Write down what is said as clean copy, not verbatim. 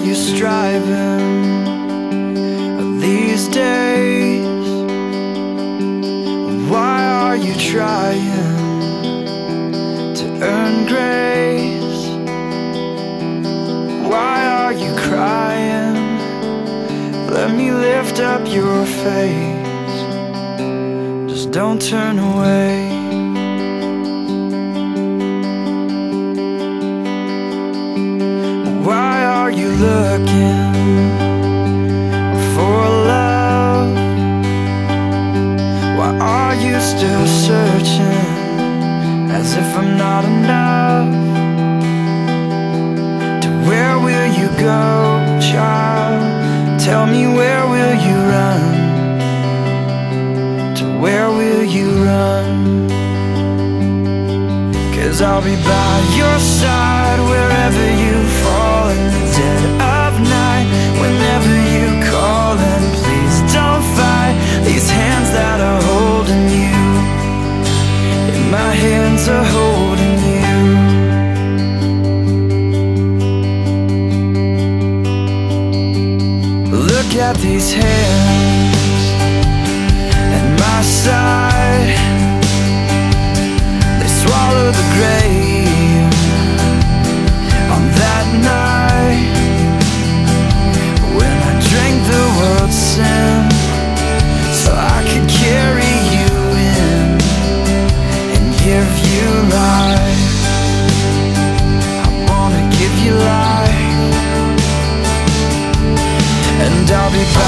you striving these days? Why are you trying to earn grace? Why are you crying? Let me lift up your face. Just don't turn away. Why are you looking for love? Why are you still searching as if I'm not enough? To where will you go, child? Tell me, where will you run? To where will you run? 'Cause I'll be by your side wherever you fall in the dead of night. Whenever you call, and please don't fight. These hands that are holding you, and my hands are holding you. Look at these hands at my side. They swallow the grave on that night when I drank the world's sin, so I could carry you in and give you life. I wanna give you life, and I'll be back.